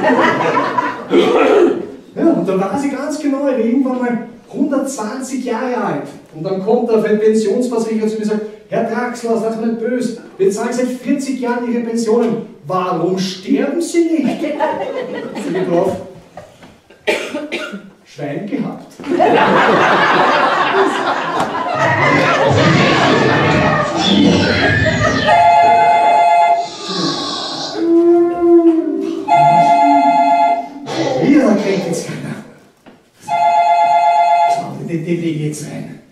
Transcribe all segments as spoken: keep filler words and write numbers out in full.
Ja, und dann war sie ganz genau, ich war irgendwann mal hundertzwanzig Jahre alt. Und dann kommt er auf einen Pensionsversicherer zu mir und sagt, Herr Draxler, seid mal nicht böse, wir zahlen seit vierzig Jahren Ihre Pensionen. Warum sterben Sie nicht? Sie drauf. Schwein gehabt. Wieder kriegt jetzt keiner. So, den lege ich jetzt rein.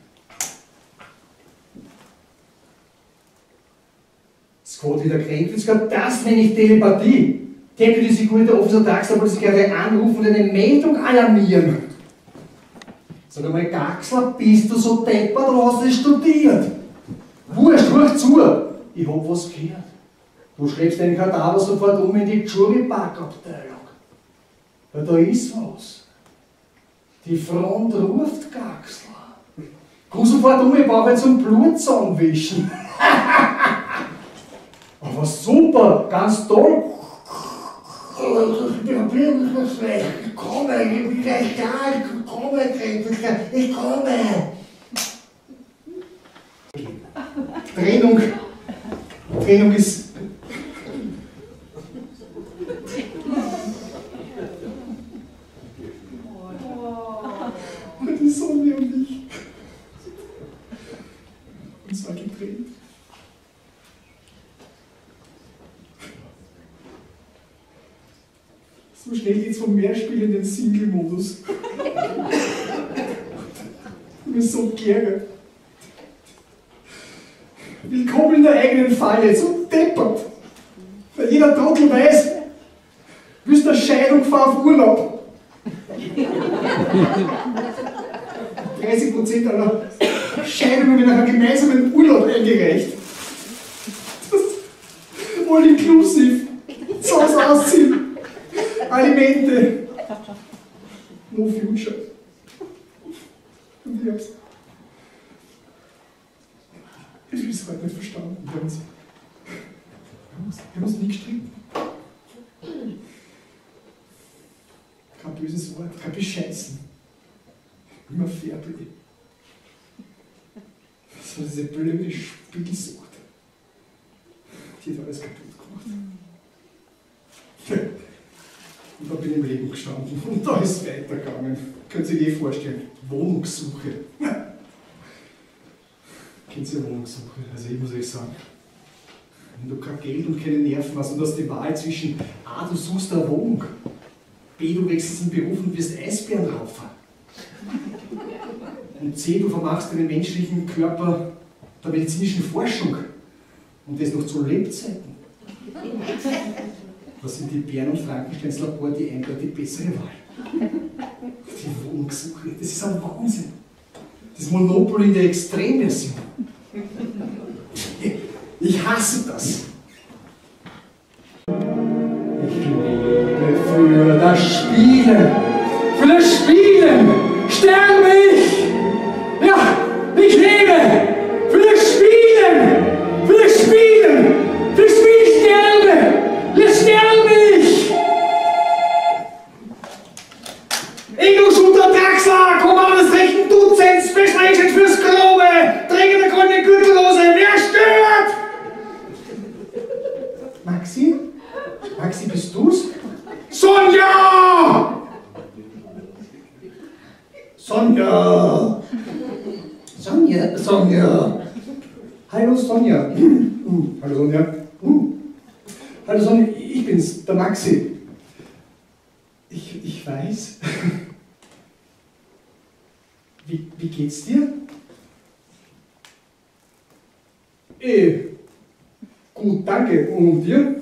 Scott wieder kränkt jetzt gerade, das nenne ich Telepathie. Deputy Security Officer Draxler wollte sich gerade anrufen und eine Meldung alarmieren. Sag einmal, Draxler, bist du so deppert oder hast du das studiert? Wurscht, hör zu! Ich hab was gehört. Du schlägst deinen Kadaver sofort um in die Jury-Park-Abteilung. Weil da ist was. Die Front ruft, Draxler. Komm sofort um, ich brauche jetzt zum Blut zusammenwischen. Aber super, ganz toll. Ich bin wirklich schlecht. Ich komme, ich bin gleich da, ich komme, ich komme. Trennung. Trennung ist. Und die Sonne und ich. Und zwar getrennt. So schnell geht's vom Mehrspiel in den Single-Modus. Ich bin so geärgert. Willkommen in der eigenen Falle, so deppert. Weil jeder Trottel weiß, du bist eine Scheidung, fahr auf Urlaub. dreißig Prozent aller Scheidungen werden nach einem gemeinsamen Urlaub eingereicht. All inclusive. Zu Hause ausziehen. Alimente. No future. Und ich hab's. Ich habe es heute nicht verstanden. Wir haben uns, wir haben uns nie gestritten. Kein böses Wort, kein Bescheißen. Immer fair play. Das war diese blöde Spielsucht. Die hat alles kaputt gemacht. Und da bin ich im Leben gestanden. Und da ist es weitergegangen. Könnt ihr sich eh vorstellen. Wohnungssuche. Kennt ihr Wohnungssuche? Also ich muss euch sagen, wenn du kein Geld und keine Nerven hast und hast die Wahl zwischen A, du suchst eine Wohnung, B, du wechselst den Beruf und wirst Eisbären raufen, und C, du vermachst deinen menschlichen Körper der medizinischen Forschung und das noch zu Lebzeiten. Was sind die Bären und Frankensteins Labor die eindeutig bessere Wahl? Die Wohnungssuche, das ist ein Wahnsinn. Das Monopoly in der Extremversion. Ich hasse das. Ich lebe für das Spielen. Für das Spielen sterbe ich. Ja, ich lebe für das Spielen. Für das Spielen. Für das Spiel sterbe. Jetzt sterbe ich. Ego-Shooter Draxler, Kommando des rechten Duzents, Special Agent fürs Grobe, Träger der goldenen Gürtelrose, wer stört? Maxi? Maxi, bist du's? Sonja! Sonja! Sonja? Sonja! Hallo Sonja! Uh, hallo Sonja! Uh. Hallo Sonja, ich bin's, der Maxi. Ich, ich weiß. Wie, wie geht's dir? Eh, gut, danke. Und dir?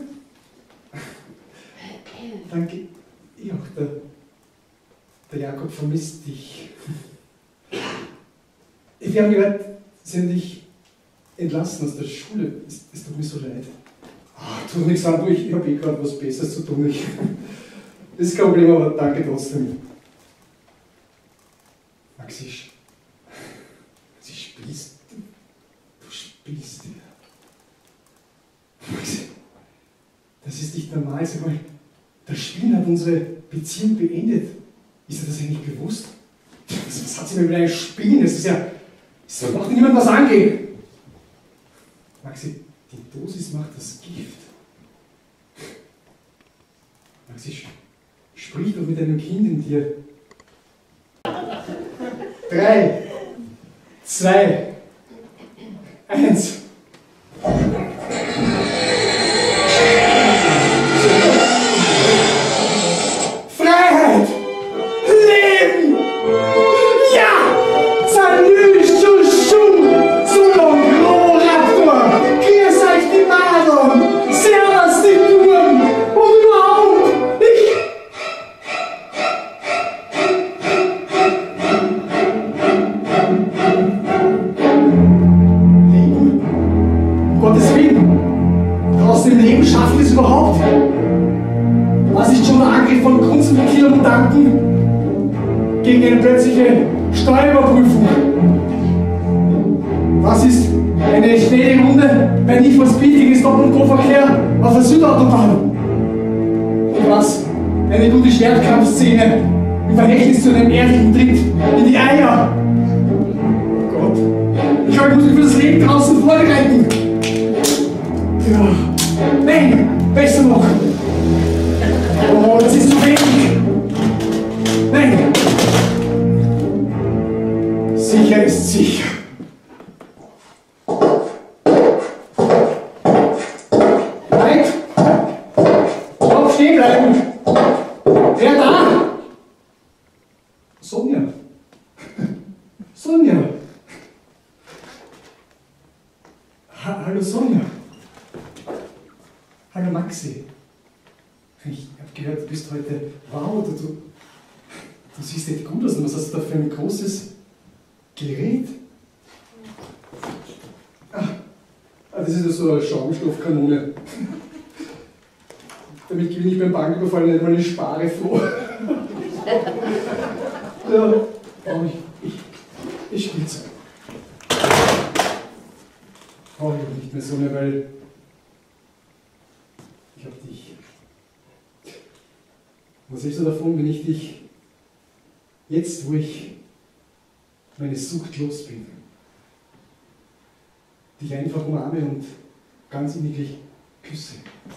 Danke. Ja, der, der Jakob vermisst dich. Wir haben gehört, sie haben dich entlassen aus der Schule. Es, es tut mir so leid. Oh, tu nichts an, du, ich, ich habe eh gerade was Besseres zu tun. Ich, das ist kein Problem, aber danke trotzdem. Maxi, sie spielst. Du spielst. Maxi, das ist nicht normal. Sag mal, Das Spielen hat unsere Beziehung beendet. Ist dir das eigentlich bewusst? Was, was hat sie mit einem Spielen? Das ist ja. Es soll doch niemand was angehen. Maxi, die Dosis macht das Gift. Maxi, sprich doch mit deinem Kind in dir. Drei, zwei, eins. Freiheit! Leben! Ja! Salü, Schuschum! Sulong, Raptor! Grüß euch die Madon! Servus die Turm! Und überhaupt! Ich... Leben? Um Gottes Willen! Aus dem Leben schaffen wir es überhaupt? Was ist schon der Angriff von Kunst und Kilomutanten gegen eine plötzliche Steuerüberprüfung? Was ist eine schnelle Runde bei Need for Speed Doppel- und Go-Verkehr auf der Südautobahn? Und was eine gute Schwertkampfszene im Verhältnis zu einem ehrlichen Tritt in die Eier? Oh Gott, ich habe mich für das Leben draußen vorbereiten. Ja. Nein, besser noch. Oh, das ist zu wenig. Nein. Sicher ist sicher. Halt! Stopp, stehen bleiben! Wer da? Sonja. Sonja. Ha Hallo Sonja. Hallo Maxi. Ich habe gehört, du bist heute, wow, du, du, du siehst echt gut aus. Was hast du da für ein großes Gerät? Ah, das ist ja so eine Schaumstoffkanone. Damit gewinne ich beim Banküberfall nicht mal eine Spare vor. Ja, brauche ich, ich, ich spiel's. Brauche ich nicht mehr so eine, weil ich habe dich. Was hältst du davon, wenn ich dich jetzt, wo ich meine Sucht los bin, dich einfach umarme und ganz inniglich küsse?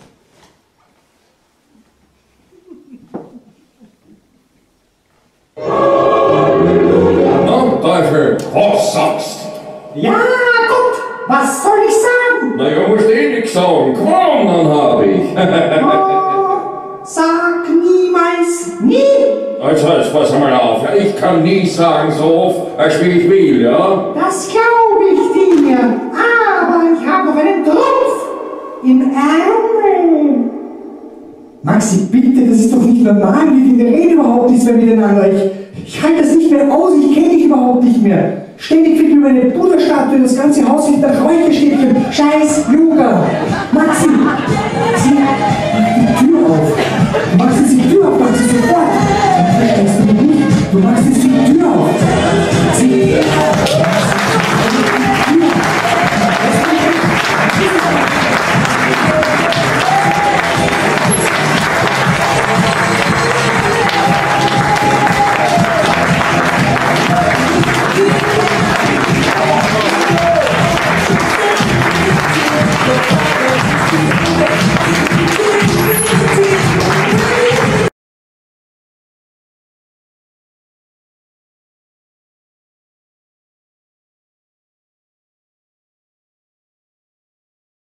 Na, Teufel, was sagst du? Ja, gut, was soll ich sagen? Na ja, musst eh nix sagen. Gewonnen hab ich. Oh, sag niemals nie. Also, jetzt pass mal auf. Ja, ich kann nie sagen so oft, als wie ich will, ja? Das glaube ich dir, aber ich habe noch einen Trumpf im Ärmel. Maxi, bitte, das ist doch nicht normal, wie wir reden überhaupt nicht mehr miteinander. Ich, ich halte das nicht mehr aus, ich kenne dich überhaupt nicht mehr. Ständig kriegt über eine Buddha-Statue, das ganze Haus wird nach Räucherstäbchen. Scheiß Yoga.